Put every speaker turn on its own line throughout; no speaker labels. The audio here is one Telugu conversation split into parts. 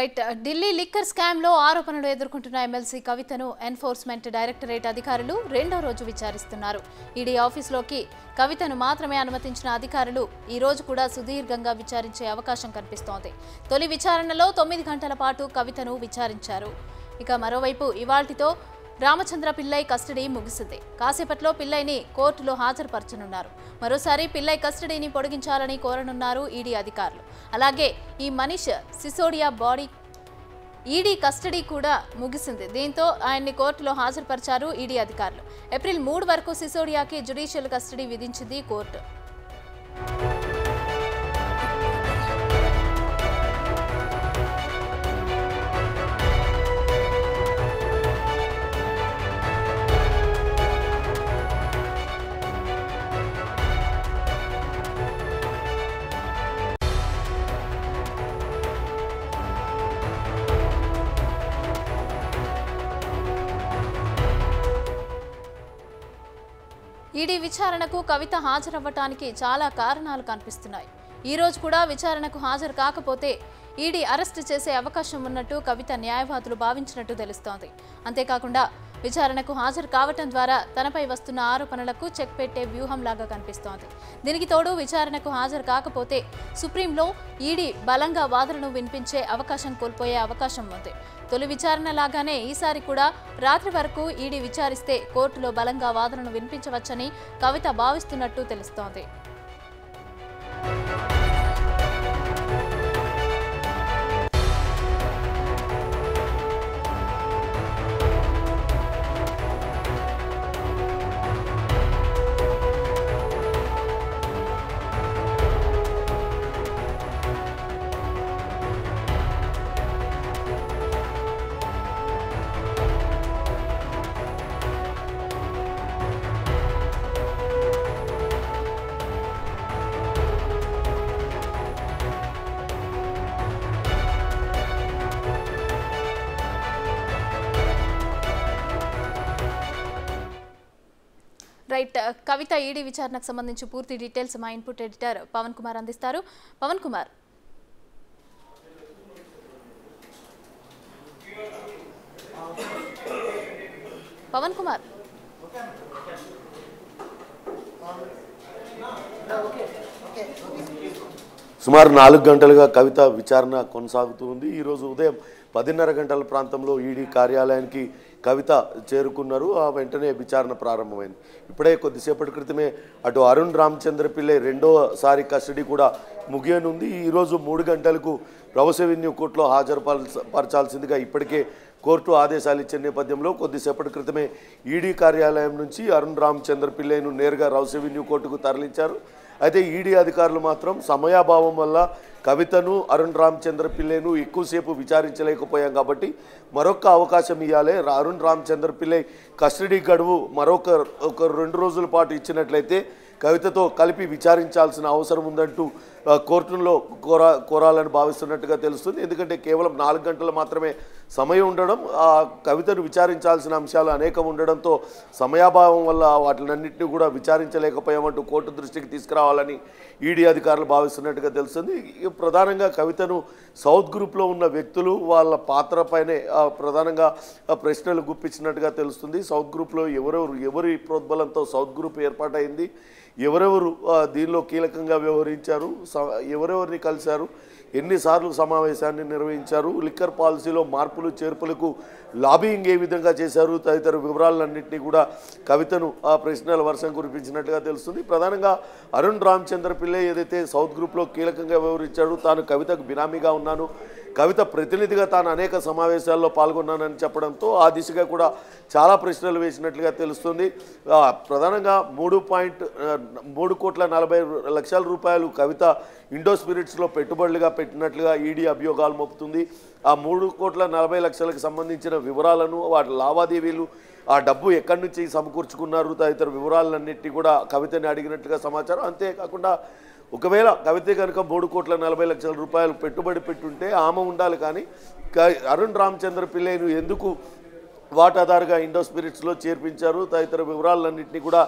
రైట్ ఢిల్లీ లిక్కర్ స్కామ్ లో ఆరోపణలు ఎదుర్కొంటున్న ఎమ్మెల్సీ కవితను ఎన్ఫోర్స్మెంట్ డైరెక్టరేట్ అధికారులు రెండో రోజు విచారిస్తున్నారు. ఈడీ ఆఫీసులోకి కవితను మాత్రమే అనుమతించిన అధికారులు ఈ రోజు కూడా సుదీర్ఘంగా విచారించే అవకాశం కనిపిస్తోంది. తొలి విచారణలో 9 గంటల పాటు కవితను విచారించారు. ఇక మరోవైపు ఇవాల్టితో రామచంద్ర పిల్లై కస్టడీ ముగిసింది. కాసేపట్లో పిల్లైని కోర్టులో హాజరుపరచనున్నారు. మరోసారి పిల్లై కస్టడీని పొడిగించాలని కోరనున్నారు ఈడీ అధికారులు. అలాగే ఈ మనీష్ సిసోడియా బాడీ ఈడీ కస్టడీ కూడా ముగిసింది. దీంతో ఆయన్ని కోర్టులో హాజరుపరిచారు ఈడీ అధికారులు. ఏప్రిల్ 3 వరకు సిసోడియాకి జ్యుడిషియల్ కస్టడీ విధించింది కోర్టు. ఈడీ విచారణకు కవిత హాజరవ్వటానికి చాలా కారణాలు కనిపిస్తున్నాయి. ఈ రోజు కూడా విచారణకు హాజరు కాకపోతే ఈడీ అరెస్టు చేసే అవకాశం ఉన్నట్టు కవిత న్యాయవాదులు భావించినట్టు తెలుస్తోంది. అంతేకాకుండా విచారణకు హాజరు కావటం ద్వారా తనపై వస్తున్న ఆరోపణలకు చెక్ పెట్టే వ్యూహంలాగా కనిపిస్తోంది. దీనికి తోడు విచారణకు హాజరు కాకపోతే సుప్రీంలో ఈడీ బలంగా వాదనను వినిపించే అవకాశం కోల్పోయే అవకాశం ఉంది. తొలి విచారణ లాగానే ఈసారి కూడా రాత్రి వరకు ఈడీ విచారిస్తే కోర్టులో బలంగా వాదనను వినిపించవచ్చని కవిత భావిస్తున్నట్టు తెలుస్తోంది. రైట్ కవిత ఈడీ విచారణకు సంబంధించి పూర్తి డీటెయిల్స్ మా ఇన్పుట్ ఎడిటర్ పవన్ కుమార్ అందిస్తారు. పవన్ కుమార్,
సుమారు 4 గంటలుగా కవిత విచారణ కొనసాగుతుంది. ఈరోజు ఉదయం 10:30 గంటల ప్రాంతంలో ఈడీ కార్యాలయానికి కవిత చేరుకున్నారు. ఆ వెంటనే విచారణ ప్రారంభమైంది. ఇప్పుడే కొద్దిసేపటి క్రితమే అటు అరుణ్ రామచంద్ర పిల్లై రెండోసారి కస్టడీ కూడా ముగియనుంది. ఈరోజు 3 గంటలకు రౌస్ అవెన్యూ కోర్టులో హాజరుపరచాల్సిందిగా ఇప్పటికే కోర్టు ఆదేశాలు ఇచ్చిన నేపథ్యంలో కొద్దిసేపటి క్రితమే ఈడీ కార్యాలయం నుంచి అరుణ్ రామచంద్ర పిల్లైను నేరుగా రౌస్ అవెన్యూ కోర్టుకు తరలించారు. అయితే ఈడీ అధికారులు మాత్రం సమయాభావం వల్ల కవితను అరుణ్ రామచంద్ర పిల్లైను ఎక్కువసేపు విచారించలేకపోయాం కాబట్టి మరొక అవకాశం ఇవ్వాలి, అరుణ్ రామచంద్ర పిల్లై కస్టడీ గడువు మరొక 2 రోజుల పాటు ఇచ్చినట్లయితే కవితతో కలిపి విచారించాల్సిన అవసరం ఉందంటూ కోర్టులో కోరాలని భావిస్తున్నట్టుగా తెలుస్తుంది. ఎందుకంటే కేవలం 4 గంటలు మాత్రమే సమయం ఉండడం, ఆ కవితను విచారించాల్సిన అంశాలు అనేకం ఉండడంతో సమయాభావం వల్ల వాటినన్నింటినీ కూడా విచారించలేకపోయామంటూ కోర్టు దృష్టికి తీసుకురావాలని ఈడీ అధికారులు భావిస్తున్నట్టుగా తెలుస్తుంది. ప్రధానంగా కవితను సౌత్ గ్రూప్లో ఉన్న వ్యక్తులు వాళ్ళ పాత్రపైనే ప్రధానంగా ప్రశ్నలు గుప్పించినట్టుగా తెలుస్తుంది. సౌత్ గ్రూప్లో ఎవరి ప్రోద్బలంతో సౌత్ గ్రూప్ ఏర్పాటైంది, ఎవరెవరు దీనిలో కీలకంగా వ్యవహరించారు, ఎవరెవరిని కలిశారు, ఎన్నిసార్లు సమావేశాన్ని నిర్వహించారు, లిక్కర్ పాలసీలో మార్పులు చేర్పులకు లాబింగ్ ఏ విధంగా చేశారు తదితర వివరాలన్నింటినీ కూడా కవితను ఆ ప్రశ్నల వర్షం కురిపించినట్టుగా తెలుస్తుంది. ప్రధానంగా అరుణ్ రామచంద్ర పిల్లై ఏదైతే సౌత్ గ్రూప్లో కీలకంగా వ్యవహరించాడు, తాను కవితకు బినామీగా ఉన్నాను, కవిత ప్రతినిధిగా తాను అనేక సమావేశాల్లో పాల్గొన్నానని చెప్పడంతో ఆ దిశగా కూడా చాలా ప్రశ్నలు వేసినట్లుగా తెలుస్తుంది. ప్రధానంగా 3,40,00,000 రూపాయలు కవిత ఇండో స్పిరిట్స్లో పెట్టుబడులుగా పెట్టినట్లుగా ఈడీ అభియోగాలు మోపుతుంది. ఆ 3,40,00,000కి సంబంధించిన వివరాలను, వాటి లావాదేవీలు, ఆ డబ్బు ఎక్కడి నుంచి సమకూర్చుకున్నారు తదితర వివరాలన్నింటినీ కూడా కవితని అడిగినట్లుగా సమాచారం. అంతేకాకుండా ఒకవేళ కవిత కనుక 3,40,00,000 రూపాయలు పెట్టుబడి పెట్టుంటే ఆమె ఉండాలి, కానీ అరుణ్ రామచంద్ర పిల్లైను ఎందుకు వాటాదారుగా ఇండో స్పిరిట్స్లో చేర్పించారు తదితర వివరాలన్నింటినీ కూడా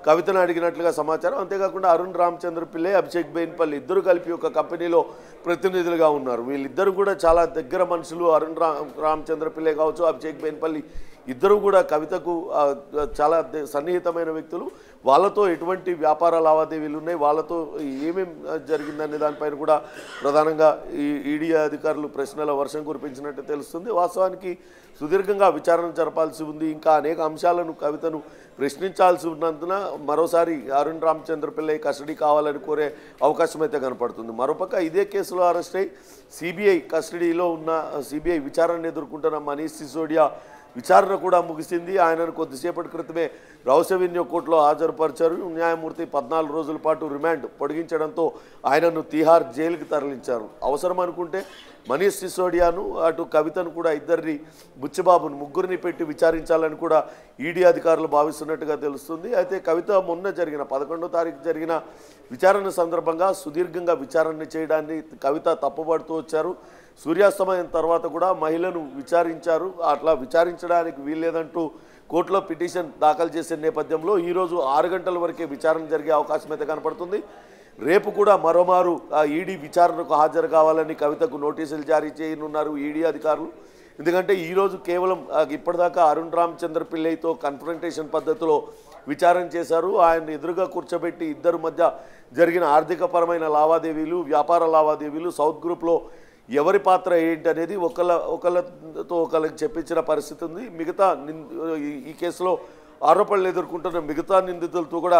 కవితను అడిగినట్లుగా సమాచారం. అంతేకాకుండా అరుణ్ రామచంద్ర పిల్లై, అభిషేక్ బెయిన్పల్లి ఇద్దరు కలిపి ఒక కంపెనీలో ప్రతినిధులుగా ఉన్నారు. వీళ్ళిద్దరూ కూడా చాలా దగ్గర మనుషులు. అరుణ్ రామచంద్ర పిల్లై కావచ్చు, అభిషేక్ బెయిన్పల్లి ఇద్దరు కూడా కవితకు చాలా సన్నిహితమైన వ్యక్తులు. వాళ్ళతో ఎటువంటి వ్యాపార లావాదేవీలు ఉన్నాయి, వాళ్ళతో ఏమేం జరిగిందనే దానిపైన కూడా ప్రధానంగా ఈ ఈడీ అధికారులు ప్రశ్నల వర్షం కురిపించినట్టు తెలుస్తుంది. వాస్తవానికి సుదీర్ఘంగా విచారణ జరపాల్సి ఉంది. ఇంకా అనేక అంశాలను కవితను ప్రశ్నించాల్సి ఉన్నందున మరోసారి అరుణ్ రామచంద్ర పిల్లై కస్టడీ కావాలని కోరే అవకాశం అయితే కనపడుతుంది. మరోపక్క ఇదే కేసులో అరెస్ట్ అయి సిబిఐ కస్టడీలో ఉన్న సిబిఐ విచారణ ఎదుర్కొంటున్న మనీష్ సిసోడియా విచారణ కూడా ముగిసింది. ఆయనను కొద్దిసేపటి క్రితమే రౌస్ అవెన్యూ కోర్టులో హాజరుపరిచారు. న్యాయమూర్తి 14 రోజుల పాటు రిమాండ్ పొడిగించడంతో ఆయనను తిహార్ జైలుకి తరలించారు. అవసరం అనుకుంటే మనీష్ సిసోడియాను అటు కవితను కూడా ఇద్దరిని బుచ్చిబాబును ముగ్గురిని పెట్టి విచారించాలని కూడా ఈడీ అధికారులు భావిస్తున్నట్టుగా తెలుస్తుంది. అయితే కవిత మొన్న జరిగిన 11వ తారీఖు జరిగిన విచారణ సందర్భంగా సుదీర్ఘంగా విచారణ చేయడాన్ని కవిత తప్పుపడుతూ వచ్చారు. సూర్యాస్తమయం తర్వాత కూడా మహిళను విచారించారు. అట్లా విచారించడానికి వీల్లేదంటూ కోర్టులో పిటిషన్ దాఖలు చేసే నేపథ్యంలో ఈరోజు 6 గంటల వరకే విచారణ జరిగే అవకాశం అయితే కనపడుతుంది. రేపు కూడా మరోమారు ఈడీ విచారణకు హాజరు కావాలని కవితకు నోటీసులు జారీ చేయనున్నారు ఈడీ అధికారులు. ఎందుకంటే ఈరోజు కేవలం ఇప్పటిదాకా అరుణ్ రామచంద్ర పిల్లైతో కన్ఫ్రంటేషన్ పద్ధతిలో విచారణ చేశారు. ఆయన ఎదురుగా కూర్చోబెట్టి ఇద్దరు మధ్య జరిగిన ఆర్థికపరమైన లావాదేవీలు, వ్యాపార లావాదేవీలు, సౌత్ గ్రూప్లో ఎవరి పాత్ర ఏంటి అనేది ఒకళ్ళతో ఒకళ్ళకి చెప్పించిన పరిస్థితి ఉంది. మిగతా ఈ కేసులో ఆరోపణలు ఎదుర్కొంటున్న మిగతా నిందితులతో కూడా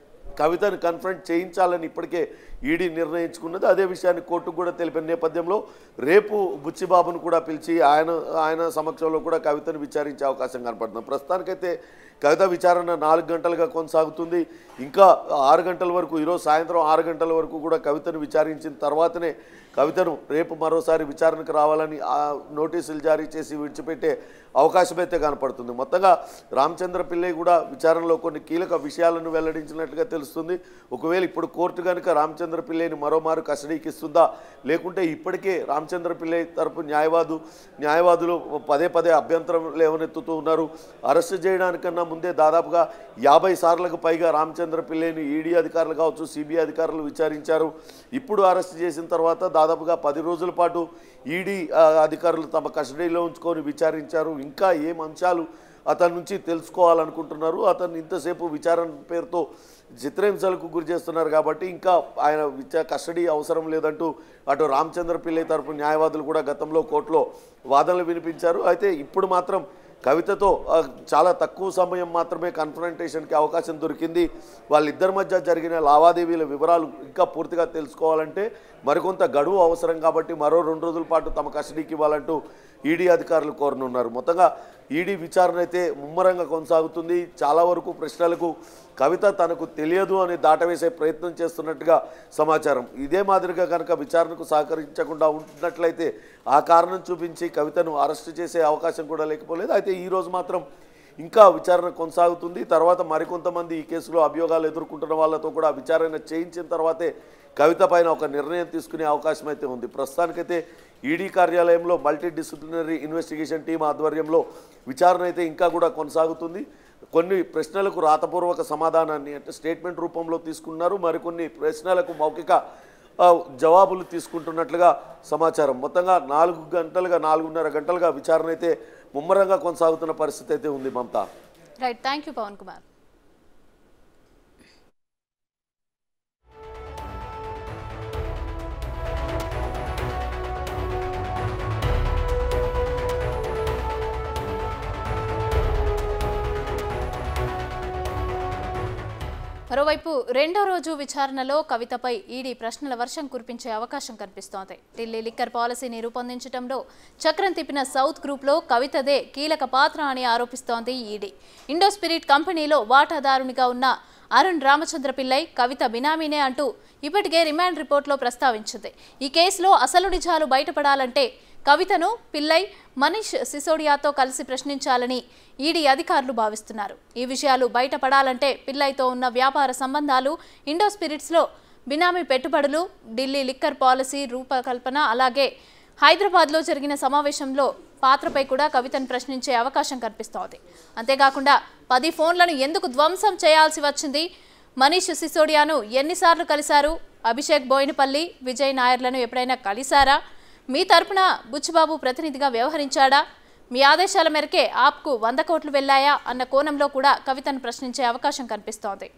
కవితను కన్ఫ్రంట్ చేయించాలని ఇప్పటికే ఈడీ నిర్ణయించుకున్నది. అదే విషయాన్ని కోర్టుకు కూడా తెలిపిన నేపథ్యంలో రేపు బుచ్చిబాబును కూడా పిలిచి ఆయన సమక్షంలో కూడా కవితను విచారించే అవకాశం కనపడుతుంది. ప్రస్తుతానికైతే కవిత విచారణ 4 గంటలుగా కొనసాగుతుంది. ఇంకా 6 గంటల వరకు, ఈరోజు సాయంత్రం 6 గంటల వరకు కూడా కవితను విచారించిన తర్వాతనే కవితను రేపు మరోసారి విచారణకు రావాలని నోటీసులు జారీ చేసి విడిచిపెట్టే అవకాశం అయితే కనపడుతుంది. మొత్తంగా రామచంద్ర పిల్లై కూడా విచారణలో కొన్ని కీలక విషయాలను వెల్లడించినట్లుగా తెలుస్తుంది. ఒకవేళ ఇప్పుడు కోర్టు కనుక రామచంద్ర పిల్లైని మరోమారు కస్టడీకి ఇస్తుందా, లేకుంటే ఇప్పటికే రామచంద్ర పిల్లై తరపు న్యాయవాదులు పదే అభ్యంతరం లేవనెత్తుతూ ఉన్నారు. అరెస్ట్ చేయడానికన్నా ముందే దాదాపుగా 50 సార్లకు పైగా రామచంద్ర పిల్లైని ఈడీ అధికారులు కావచ్చు, సిబిఐ అధికారులు విచారించారు. ఇప్పుడు అరెస్ట్ చేసిన తర్వాత దాదాపుగా 10 రోజుల పాటు ఈడీ అధికారులు తమ కస్టడీలో ఉంచుకొని విచారించారు. ఇంకా ఏం అంశాలు అతని నుంచి తెలుసుకోవాలనుకుంటున్నారు, అతను ఇంతసేపు విచారణ పేరుతో చిత్రహింసలకు గురి చేస్తున్నారు కాబట్టి ఇంకా ఆయన కస్టడీ అవసరం లేదంటూ అటు రామచంద్ర పిల్లై తరపు న్యాయవాదులు కూడా గతంలో కోర్టులో వాదనలు వినిపించారు. అయితే ఇప్పుడు మాత్రం కవితతో చాలా తక్కువ సమయం మాత్రమే కన్ఫ్రంటేషన్కి అవకాశం దొరికింది. వాళ్ళిద్దరి మధ్య జరిగిన లావాదేవీల వివరాలు ఇంకా పూర్తిగా తెలుసుకోవాలంటే మరికొంత గడువు అవసరం కాబట్టి మరో 2 రోజుల పాటు తమ కస్టడీకి ఇవ్వాలంటూ ఈడీ అధికారులు కోరనున్నారు. మొత్తంగా ఈడీ విచారణ అయితే ముమ్మరంగా కొనసాగుతుంది. చాలా వరకు ప్రశ్నలకు కవిత తనకు తెలియదు అని దాటవేసే ప్రయత్నం చేస్తున్నట్టుగా సమాచారం. ఇదే మాదిరిగా కనుక విచారణకు సహకరించకుండా ఉన్నట్లయితే ఆ కారణం చూపించి కవితను అరెస్ట్ చేసే అవకాశం కూడా లేకపోలేదు. అయితే ఈరోజు మాత్రం ఇంకా విచారణ కొనసాగుతుంది. తర్వాత మరికొంతమంది ఈ కేసులో అభియోగాలు ఎదుర్కొంటున్న వాళ్ళతో కూడా విచారణ చేయించిన తర్వాతే కవిత పైన ఒక నిర్ణయం తీసుకునే అవకాశం అయితే ఉంది. ప్రస్తుతానికైతే ఈడీ కార్యాలయంలో మల్టీ డిసిప్లినరీ ఇన్వెస్టిగేషన్ టీం ఆధ్వర్యంలో విచారణ అయితే ఇంకా కూడా కొనసాగుతుంది. కొన్ని ప్రశ్నలకు రాతపూర్వక సమాధానాన్ని అంటే స్టేట్మెంట్ రూపంలో తీసుకున్నారు. మరికొన్ని ప్రశ్నలకు మౌఖిక జవాబులు తీసుకుంటున్నట్లుగా సమాచారం. మొత్తంగా 4.5 గంటలుగా విచారణ అయితే ముమ్మరంగా కొనసాగుతున్న పరిస్థితి అయితే ఉంది. Mamata.
Right, thank you Pawan Kumar. మరోవైపు రెండో రోజు విచారణలో కవితపై ఈడీ ప్రశ్నల వర్షం కురిపించే అవకాశం కనిపిస్తోంది. ఢిల్లీ లిక్కర్ పాలసీని రూపొందించడంలో చక్రం తిప్పిన సౌత్ గ్రూప్లో కవితదే కీలక పాత్ర అని ఆరోపిస్తోంది ఈడీ. ఇండోస్పిరిట్ కంపెనీలో వాటాదారునిగా ఉన్న అరుణ్ రామచంద్ర పిల్లై కవిత బినామీనే అంటూ ఇప్పటికే రిమాండ్ రిపోర్ట్లో ప్రస్తావించింది. ఈ కేసులో అసలు నిజాలు బయటపడాలంటే కవితను పిల్లై మనీష్ సిసోడియాతో కలిసి ప్రశ్నించాలని ఈడీ అధికారులు భావిస్తున్నారు. ఈ విషయాలు బయటపడాలంటే పిల్లైతో ఉన్న వ్యాపార సంబంధాలు, ఇండోస్పిరిట్స్లో బినామీ పెట్టుబడులు, ఢిల్లీ లిక్కర్ పాలసీ రూపకల్పన, అలాగే హైదరాబాద్లో జరిగిన సమావేశంలో పాత్రపై కూడా కవితను ప్రశ్నించే అవకాశం కనిపిస్తోంది. అంతేకాకుండా 10 ఫోన్లను ఎందుకు ధ్వంసం చేయాల్సి వచ్చింది, మనీష్ సిసోడియాను ఎన్నిసార్లు కలిశారు, అభిషేక్ బోయినపల్లి, విజయ్ నాయర్లను ఎప్పుడైనా కలిశారా, మీ తరపున బుచ్చిబాబు ప్రతినిధిగా వ్యవహరించాడా, మీ ఆదేశాల మేరకే ఆప్కు 100 కోట్లు వెళ్లాయా అన్న కోణంలో కూడా కవితను ప్రశ్నించే అవకాశం కనిపిస్తోంది.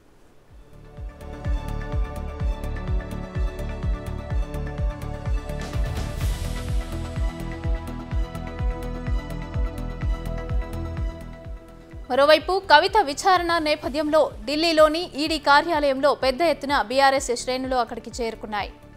మరోవైపు కవిత విచారణ నేపథ్యంలో ఢిల్లీలోని ఈడీ కార్యాలయంలో పెద్ద ఎత్తున బీఆర్ఎస్ శ్రేణులు అక్కడికి చేరుకున్నాయి.